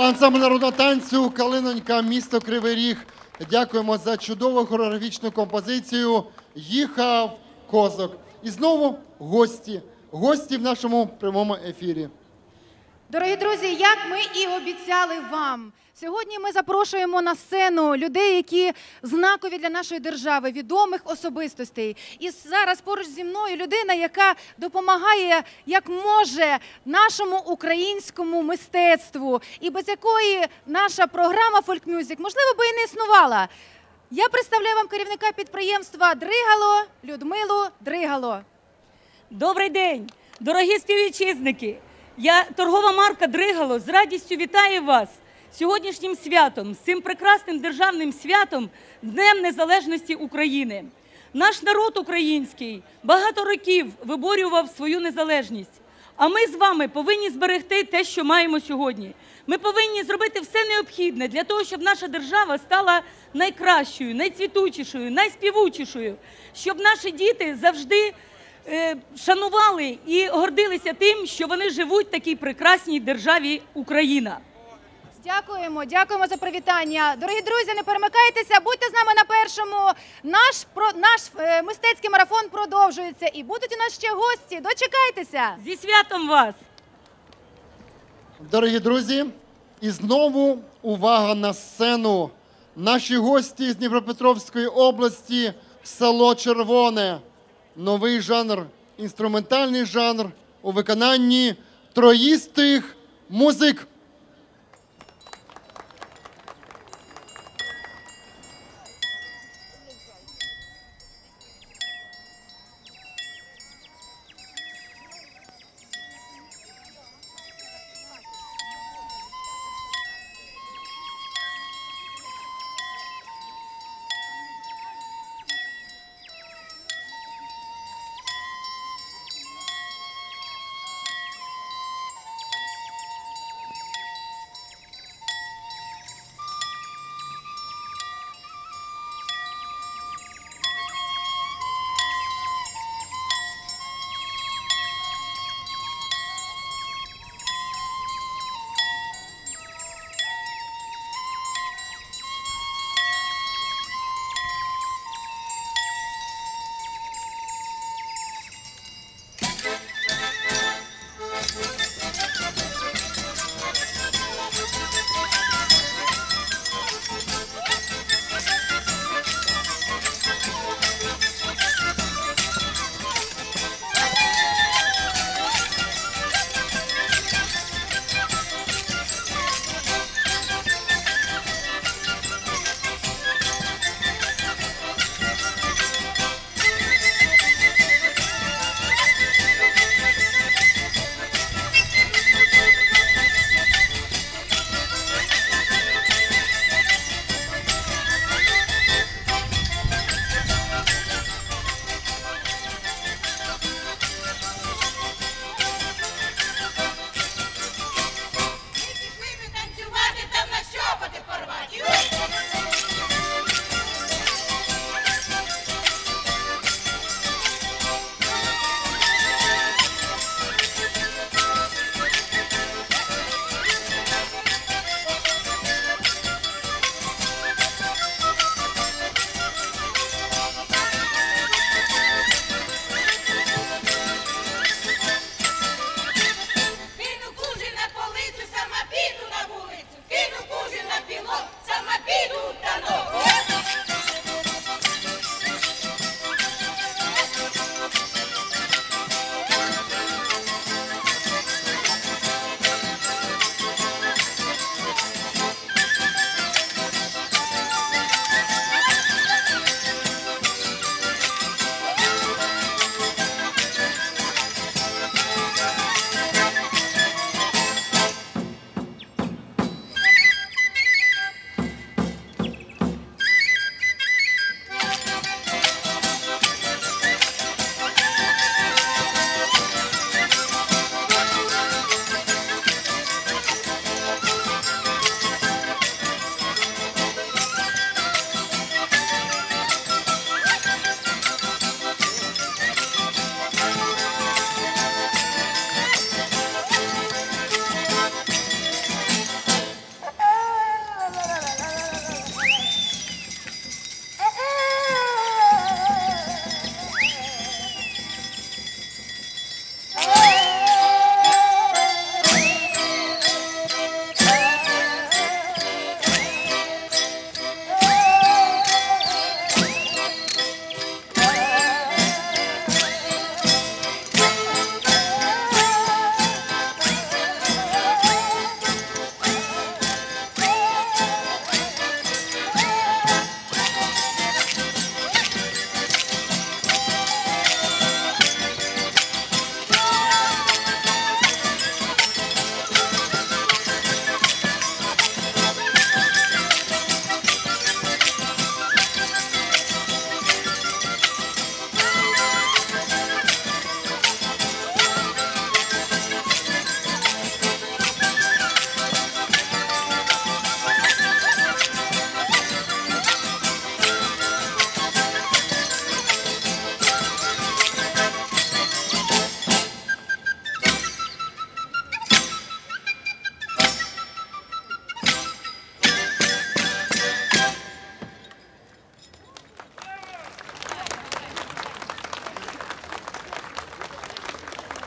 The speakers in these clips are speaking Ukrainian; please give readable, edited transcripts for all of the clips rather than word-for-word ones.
Ансамбль народного танцю «Калинонька», місто Кривий Ріг. Дякуємо за чудову хореографічну композицію «Їхав козак». І знову гості в нашому прямому ефірі. Дорогі друзі, як ми і обіцяли вам, сьогодні ми запрошуємо на сцену людей, які знакові для нашої держави, відомих особистостей. І зараз поруч зі мною людина, яка допомагає, як може, нашому українському мистецтву, і без якої наша програма «Folk Music», можливо, би і не існувала. Я представляю вам керівника підприємства «Дригало» Людмилу Дригало. Добрий день, дорогі співвітчизники! Я, торгова марка «Дригало», з радістю вітаю вас з сьогоднішнім святом, з цим прекрасним державним святом, Днем Незалежності України. Наш народ український багато років виборював свою незалежність, а ми з вами повинні зберегти те, що маємо сьогодні. Ми повинні зробити все необхідне для того, щоб наша держава стала найкращою, найцвітучішою, найспівучішою, щоб наші діти завжди шанували і гордилися тим, що вони живуть в такій прекрасній державі Україна. Дякуємо за привітання. Дорогі друзі, не перемикайтеся, будьте з нами на першому. Наш мистецький марафон продовжується і будуть у нас ще гості. Дочекайтеся! Зі святом вас! Дорогі друзі, і знову увага на сцену. Наші гості з Дніпропетровської області, село Червоне. Новий жанр, інструментальний жанр у виконанні троїстих музик.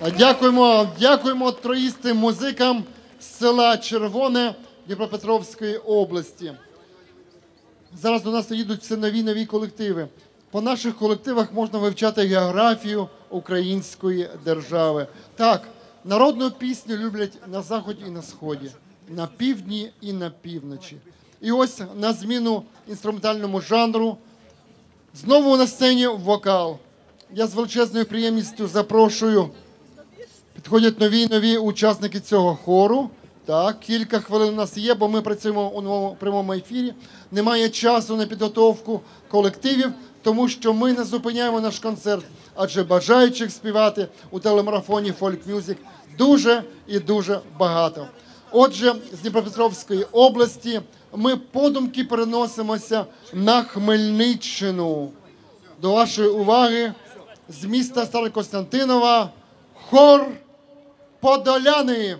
Дякуємо троїстим музикам з села Червоне Дніпропетровської області. Зараз до нас їдуть все нові колективи. По наших колективах можна вивчати географію української держави. Так, народну пісню люблять на заході і на сході, на півдні і на півночі. І ось на зміну інструментальному жанру знову на сцені вокал. Я з величезною приємністю запрошую. Підходять нові учасники цього хору. Так, кілька хвилин у нас є, бо ми працюємо у прямому ефірі. Немає часу на підготовку колективів, тому що ми не зупиняємо наш концерт, адже бажаючих співати у телемарафоні Folk Music дуже і дуже багато. Отже, з Дніпропетровської області ми подумки переносимося на Хмельниччину. До вашої уваги з міста Старокостянтинова хор «Подоляни».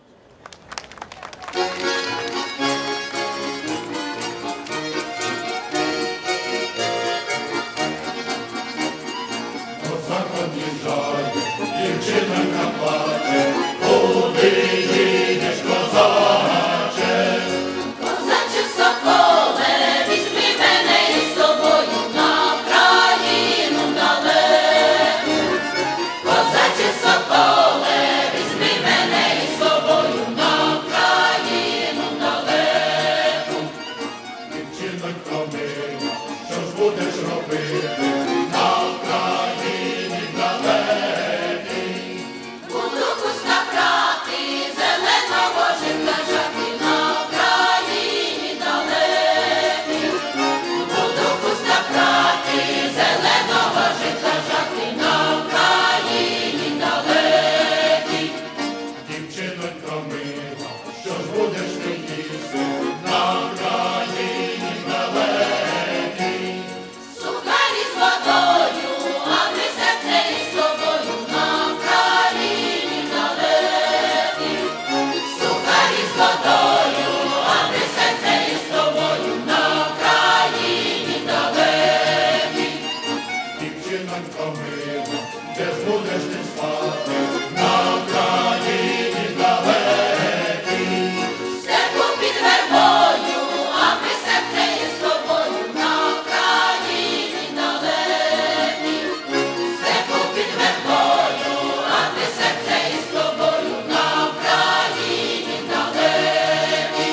Козаче соколе, візьми мене із собою на країну далеку. Козаче соколе, візьми мене із собою на країну далеку. Дівчинонько мила, що ж будеш робити на країні далекій? Буду куска брати, зеленого житка жати на країні далекій. Буду куска брати, зеленого житка жати на країні далекій. Дівчинонько мила, що ж будеш ти їсти на країні далекій? Сухарі з водою, а ми серце із тобою на країні далекій. Сухарі з водою, а ми серце із тобою на країні далекій. Дівчинонько мила, де ж будеш ти спати на країні далекій? Степу під вербою, а ми серце із тобою на країні далекій. Степу під вербою, а ми серце із тобою на країні далекій.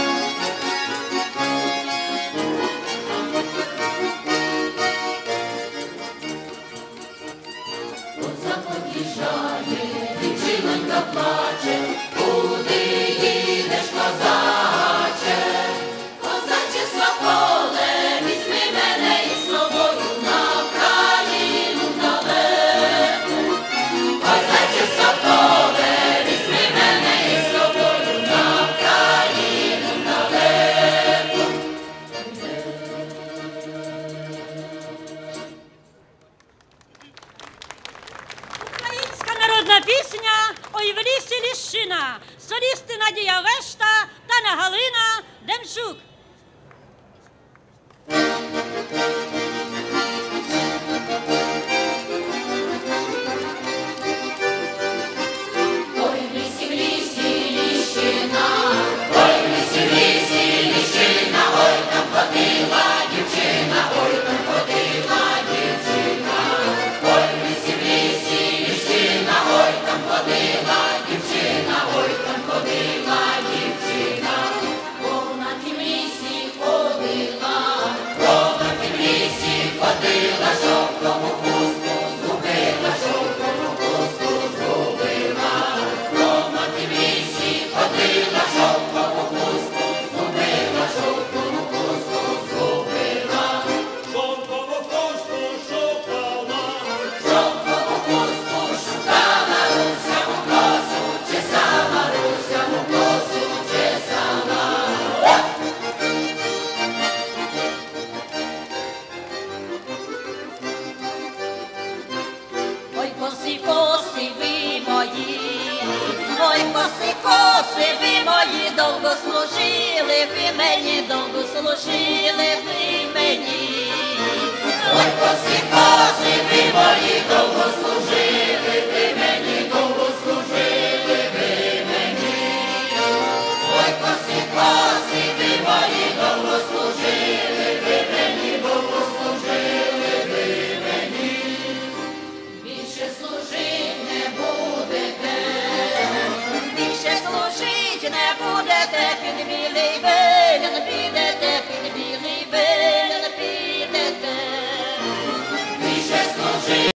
Козак під'їжджає, дівчинонька плаче, куди їдеш, козаче? Козаче соколе, візьми мене із собою на країну далеку. Козаче соколе, візьми мене із собою на країну далеку. Українська народна пісня «Ой в лісі ліщина», солісти Надія Вешта та Галина Демчук. Ой, в лісі ліщина, ой, в лісі ліщина, ой, там ходила дівчина, ой, там ходила дівчина. Ой, в лісі ліщина, ой, там ходила дівчина, ой, там ходила дівчина. Вона в тім лісі ходила, вона в тім лісі ходила, шовкову хустку згубила, шовкову хустку згубила. Вона в тім лісі ходила, шовкову хустку згубила, шовкову хустку згубила. Шовкову хустку шукала, Шовкову хустку шукала, Руся у косу чесала, Руся у косу чесала. Ой, коси ви мої, ой, коси ви мої, довго служили ви мені, довго служили ви мені. Ой, коси ви мої, довго служили ви мені, довго білий вилін підете, під білий вилін підете. Ти ще служи.